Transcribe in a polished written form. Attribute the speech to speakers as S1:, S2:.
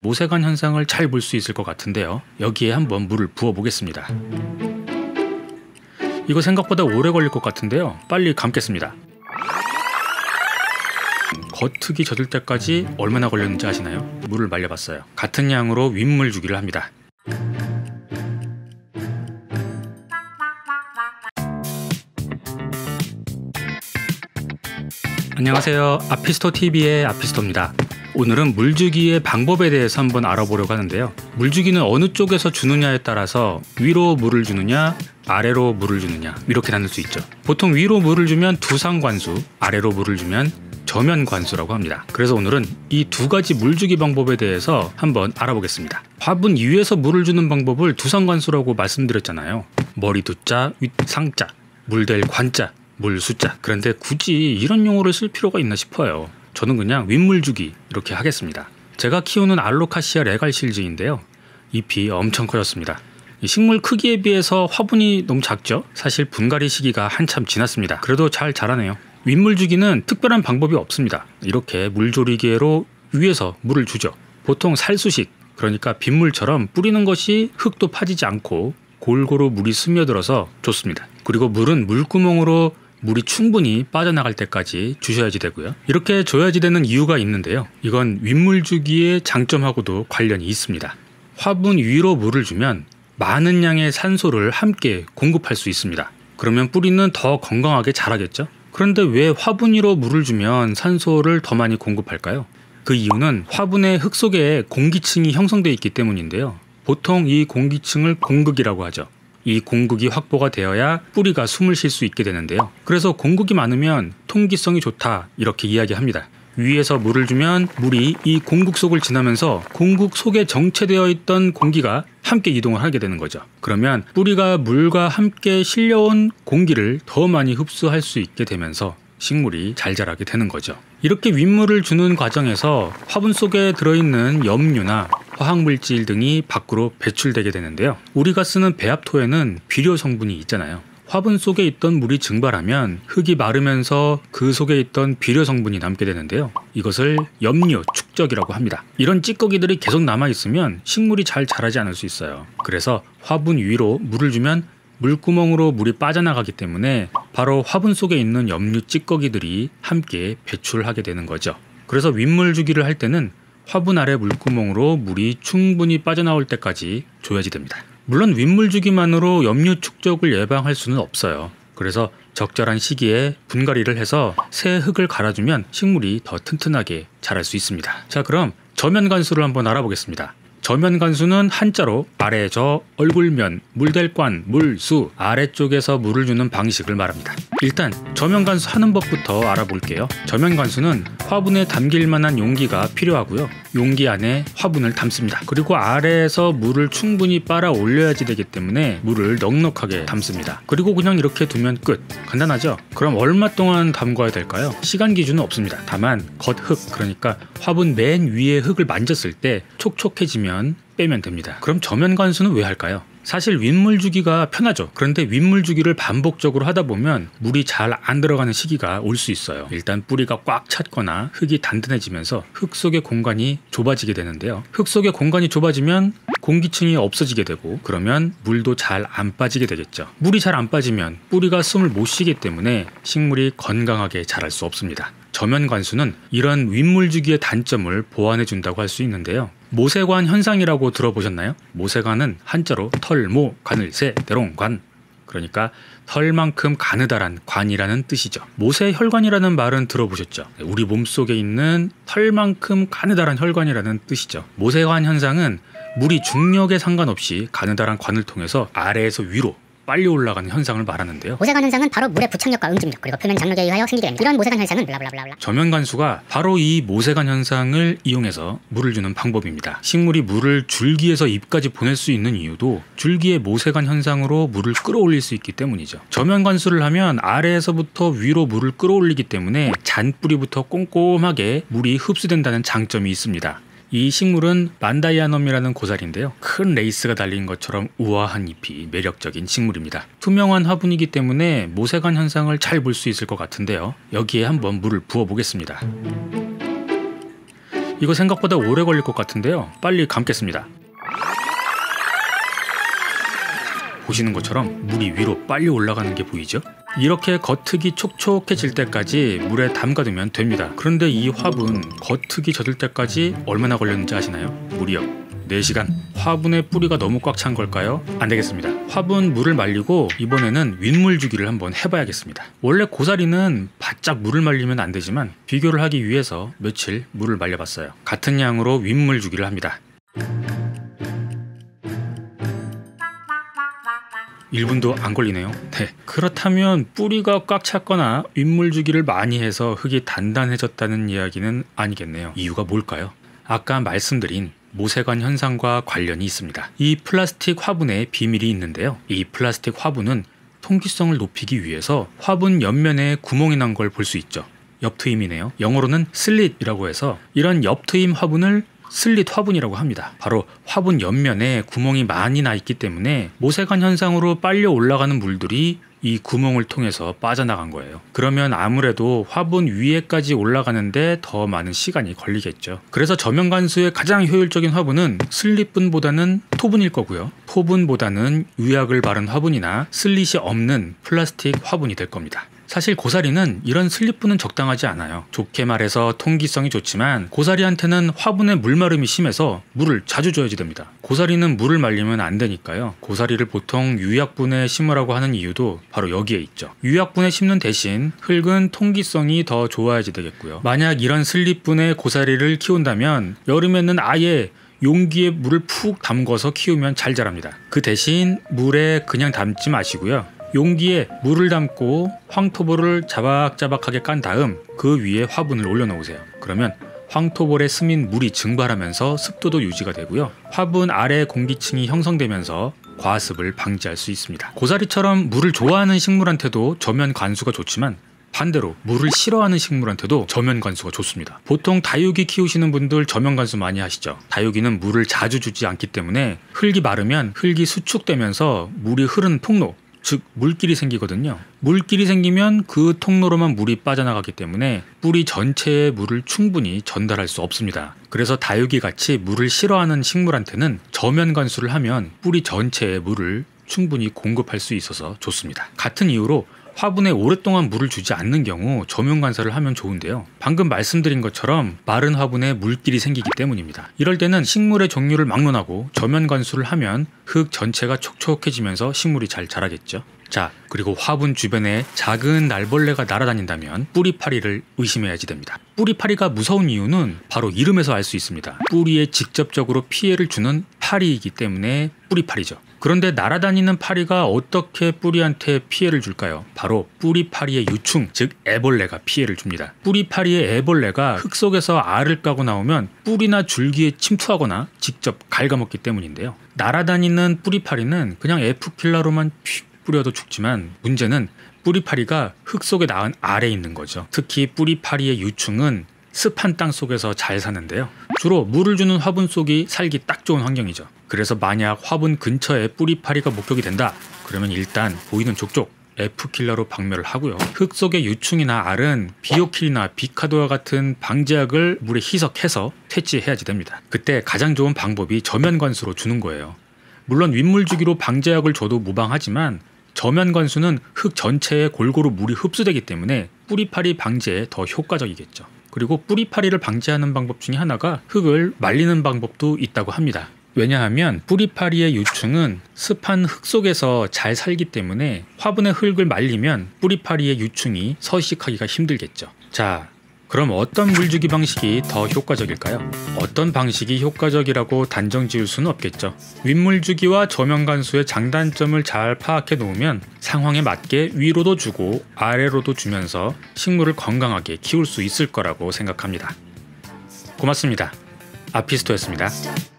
S1: 모세관 현상을 잘 볼 수 있을 것 같은데요. 여기에 한번 물을 부어 보겠습니다. 이거 생각보다 오래 걸릴 것 같은데요. 빨리 감겠습니다. 겉흙이 젖을 때까지 얼마나 걸렸는지 아시나요? 물을 말려봤어요. 같은 양으로 윗물 주기를 합니다. 안녕하세요. 아피스토TV의 아피스토입니다. 오늘은 물주기의 방법에 대해서 한번 알아보려고 하는데요. 물주기는 어느 쪽에서 주느냐에 따라서 위로 물을 주느냐 아래로 물을 주느냐 이렇게 나눌 수 있죠. 보통 위로 물을 주면 두상관수, 아래로 물을 주면 저면관수라고 합니다. 그래서 오늘은 이 두 가지 물주기 방법에 대해서 한번 알아보겠습니다. 화분 위에서 물을 주는 방법을 두상관수라고 말씀드렸잖아요. 머리 두자, 윗 상자, 물댈 관자, 물 숫자. 그런데 굳이 이런 용어를 쓸 필요가 있나 싶어요. 저는 그냥 윗물주기 이렇게 하겠습니다. 제가 키우는 알로카시아 레갈실즈인데요. 잎이 엄청 커졌습니다. 식물 크기에 비해서 화분이 너무 작죠? 사실 분갈이 시기가 한참 지났습니다. 그래도 잘 자라네요. 윗물주기는 특별한 방법이 없습니다. 이렇게 물조리개로 위에서 물을 주죠. 보통 살수식, 그러니까 빗물처럼 뿌리는 것이 흙도 파지지 않고 골고루 물이 스며들어서 좋습니다. 그리고 물은 물구멍으로 물이 충분히 빠져나갈 때까지 주셔야지 되고요. 이렇게 줘야지 되는 이유가 있는데요. 이건 윗물주기의 장점하고도 관련이 있습니다. 화분 위로 물을 주면 많은 양의 산소를 함께 공급할 수 있습니다. 그러면 뿌리는 더 건강하게 자라겠죠? 그런데 왜 화분 위로 물을 주면 산소를 더 많이 공급할까요? 그 이유는 화분의 흙 속에 공기층이 형성되어 있기 때문인데요. 보통 이 공기층을 공극이라고 하죠. 이 공극이 확보가 되어야 뿌리가 숨을 쉴 수 있게 되는데요. 그래서 공극이 많으면 통기성이 좋다 이렇게 이야기합니다. 위에서 물을 주면 물이 이 공극 속을 지나면서 공극 속에 정체되어 있던 공기가 함께 이동을 하게 되는 거죠. 그러면 뿌리가 물과 함께 실려온 공기를 더 많이 흡수할 수 있게 되면서 식물이 잘 자라게 되는 거죠. 이렇게 윗물을 주는 과정에서 화분 속에 들어있는 염류나 화학물질 등이 밖으로 배출되게 되는데요. 우리가 쓰는 배합토에는 비료 성분이 있잖아요. 화분 속에 있던 물이 증발하면 흙이 마르면서 그 속에 있던 비료 성분이 남게 되는데요. 이것을 염류 축적이라고 합니다. 이런 찌꺼기들이 계속 남아있으면 식물이 잘 자라지 않을 수 있어요. 그래서 화분 위로 물을 주면 물구멍으로 물이 빠져나가기 때문에 바로 화분 속에 있는 염류 찌꺼기들이 함께 배출하게 되는 거죠. 그래서 윗물 주기를 할 때는 화분 아래 물구멍으로 물이 충분히 빠져나올 때까지 줘야지 됩니다. 물론 윗물 주기만으로 염류 축적을 예방할 수는 없어요. 그래서 적절한 시기에 분갈이를 해서 새 흙을 갈아주면 식물이 더 튼튼하게 자랄 수 있습니다. 자, 그럼 저면관수를 한번 알아보겠습니다. 저면관수는 한자로 아래저, 얼굴면, 물댈관, 물수, 아래쪽에서 물을 주는 방식을 말합니다. 일단 저면관수 하는 법부터 알아볼게요. 저면관수는 화분에 담길 만한 용기가 필요하고요. 용기 안에 화분을 담습니다. 그리고 아래에서 물을 충분히 빨아 올려야지 되기 때문에 물을 넉넉하게 담습니다. 그리고 그냥 이렇게 두면 끝. 간단하죠? 그럼 얼마 동안 담궈야 될까요? 시간 기준은 없습니다. 다만 겉흙, 그러니까 화분 맨 위에 흙을 만졌을 때 촉촉해지면 빼면 됩니다. 그럼 저면관수는 왜 할까요? 사실 윗물 주기가 편하죠. 그런데 윗물 주기를 반복적으로 하다 보면 물이 잘 안 들어가는 시기가 올 수 있어요. 일단 뿌리가 꽉 찼거나 흙이 단단해지면서 흙 속의 공간이 좁아지게 되는데요. 흙 속의 공간이 좁아지면 공기층이 없어지게 되고 그러면 물도 잘 안 빠지게 되겠죠. 물이 잘 안 빠지면 뿌리가 숨을 못 쉬기 때문에 식물이 건강하게 자랄 수 없습니다. 저면관수는 이런 윗물 주기의 단점을 보완해 준다고 할 수 있는데요. 모세관 현상이라고 들어보셨나요? 모세관은 한자로 털모, 가늘새, 대롱관, 그러니까 털만큼 가느다란 관이라는 뜻이죠. 모세혈관이라는 말은 들어보셨죠? 우리 몸속에 있는 털만큼 가느다란 혈관이라는 뜻이죠. 모세관 현상은 물이 중력에 상관없이 가느다란 관을 통해서 아래에서 위로 빨리 올라가는 현상을 말하는데요.
S2: 모세관 현상은 바로 물의 부착력과 응집력 그리고 표면 장력에 의하여 생기게 됩니다. 이런 모세관 현상은 블라블라블라.
S1: 저면관수가 바로 이 모세관 현상을 이용해서 물을 주는 방법입니다. 식물이 물을 줄기에서 잎까지 보낼 수 있는 이유도 줄기의 모세관 현상으로 물을 끌어올릴 수 있기 때문이죠. 저면관수를 하면 아래에서부터 위로 물을 끌어올리기 때문에 잔뿌리부터 꼼꼼하게 물이 흡수된다는 장점이 있습니다. 이 식물은 만다이아넘이라는 고사리인데요. 큰 레이스가 달린 것처럼 우아한 잎이 매력적인 식물입니다. 투명한 화분이기 때문에 모세관 현상을 잘 볼 수 있을 것 같은데요. 여기에 한번 물을 부어 보겠습니다. 이거 생각보다 오래 걸릴 것 같은데요. 빨리 감겠습니다. 보시는 것처럼 물이 위로 빨리 올라가는 게 보이죠? 이렇게 겉흙이 촉촉해질 때까지 물에 담가두면 됩니다. 그런데 이 화분 겉흙이 젖을 때까지 얼마나 걸렸는지 아시나요? 무려 4시간. 화분의 뿌리가 너무 꽉 찬 걸까요? 안 되겠습니다. 화분 물을 말리고 이번에는 윗물주기를 한번 해봐야겠습니다. 원래 고사리는 바짝 물을 말리면 안 되지만 비교를 하기 위해서 며칠 물을 말려봤어요. 같은 양으로 윗물주기를 합니다. 1분도 안 걸리네요. 네, 그렇다면 뿌리가 꽉 찼거나 윗물주기를 많이 해서 흙이 단단해졌다는 이야기는 아니겠네요. 이유가 뭘까요? 아까 말씀드린 모세관 현상과 관련이 있습니다. 이 플라스틱 화분에 비밀이 있는데요. 이 플라스틱 화분은 통기성을 높이기 위해서 화분 옆면에 구멍이 난 걸 볼 수 있죠. 옆트임이네요. 영어로는 슬릿이라고 해서 이런 옆트임 화분을 슬릿 화분이라고 합니다. 바로 화분 옆면에 구멍이 많이 나 있기 때문에 모세관 현상으로 빨려 올라가는 물들이 이 구멍을 통해서 빠져나간 거예요. 그러면 아무래도 화분 위에까지 올라가는데 더 많은 시간이 걸리겠죠. 그래서 저면관수의 가장 효율적인 화분은 슬릿분보다는 토분일 거고요. 토분보다는 유약을 바른 화분이나 슬릿이 없는 플라스틱 화분이 될 겁니다. 사실 고사리는 이런 슬립분은 적당하지 않아요. 좋게 말해서 통기성이 좋지만 고사리한테는 화분의 물마름이 심해서 물을 자주 줘야지 됩니다. 고사리는 물을 말리면 안 되니까요. 고사리를 보통 유약분에 심으라고 하는 이유도 바로 여기에 있죠. 유약분에 심는 대신 흙은 통기성이 더 좋아야지 되겠고요. 만약 이런 슬립분에 고사리를 키운다면 여름에는 아예 용기에 물을 푹 담궈서 키우면 잘 자랍니다. 그 대신 물에 그냥 담지 마시고요. 용기에 물을 담고 황토볼을 자박자박하게 깐 다음 그 위에 화분을 올려놓으세요. 그러면 황토볼에 스민 물이 증발하면서 습도도 유지가 되고요. 화분 아래 공기층이 형성되면서 과습을 방지할 수 있습니다. 고사리처럼 물을 좋아하는 식물한테도 저면 관수가 좋지만 반대로 물을 싫어하는 식물한테도 저면 관수가 좋습니다. 보통 다육이 키우시는 분들 저면 관수 많이 하시죠. 다육이는 물을 자주 주지 않기 때문에 흙이 마르면 흙이 수축되면서 물이 흐르는 통로, 즉 물길이 생기거든요. 물길이 생기면 그 통로로만 물이 빠져나가기 때문에 뿌리 전체에 물을 충분히 전달할 수 없습니다. 그래서 다육이 같이 물을 싫어하는 식물한테는 저면 관수를 하면 뿌리 전체에 물을 충분히 공급할 수 있어서 좋습니다. 같은 이유로 화분에 오랫동안 물을 주지 않는 경우 저면 관사를 하면 좋은데요. 방금 말씀드린 것처럼 마른 화분에 물길이 생기기 때문입니다. 이럴 때는 식물의 종류를 막론하고 저면 관수를 하면 흙 전체가 촉촉해지면서 식물이 잘 자라겠죠. 자, 그리고 화분 주변에 작은 날벌레가 날아다닌다면 뿌리파리를 의심해야지 됩니다. 뿌리파리가 무서운 이유는 바로 이름에서 알 수 있습니다. 뿌리에 직접적으로 피해를 주는 파리이기 때문에 뿌리파리죠. 그런데 날아다니는 파리가 어떻게 뿌리한테 피해를 줄까요? 바로 뿌리파리의 유충, 즉 애벌레가 피해를 줍니다. 뿌리파리의 애벌레가 흙 속에서 알을 까고 나오면 뿌리나 줄기에 침투하거나 직접 갉아먹기 때문인데요. 날아다니는 뿌리파리는 그냥 F킬러로만 뿌려도 죽지만 문제는 뿌리파리가 흙 속에 낳은 알에 있는 거죠. 특히 뿌리파리의 유충은 습한 땅 속에서 잘 사는데요. 주로 물을 주는 화분 속이 살기 딱 좋은 환경이죠. 그래서 만약 화분 근처에 뿌리파리가 목격이 된다, 그러면 일단 보이는 족족 F킬러로 박멸을 하고요. 흙 속의 유충이나 알은 비오킬이나 비카도와 같은 방제약을 물에 희석해서 퇴치해야지 됩니다. 그때 가장 좋은 방법이 저면 관수로 주는 거예요. 물론 윗물 주기로 방제약을 줘도 무방하지만 저면 관수는 흙 전체에 골고루 물이 흡수되기 때문에 뿌리파리 방제에 더 효과적이겠죠. 그리고 뿌리파리를 방지하는 방법 중에 하나가 흙을 말리는 방법도 있다고 합니다. 왜냐하면 뿌리파리의 유충은 습한 흙 속에서 잘 살기 때문에 화분의 흙을 말리면 뿌리파리의 유충이 서식하기가 힘들겠죠. 자, 그럼 어떤 물주기 방식이 더 효과적일까요? 어떤 방식이 효과적이라고 단정 지을 수는 없겠죠. 윗물주기와 저면관수의 장단점을 잘 파악해 놓으면 상황에 맞게 위로도 주고 아래로도 주면서 식물을 건강하게 키울 수 있을 거라고 생각합니다. 고맙습니다. 아피스토였습니다.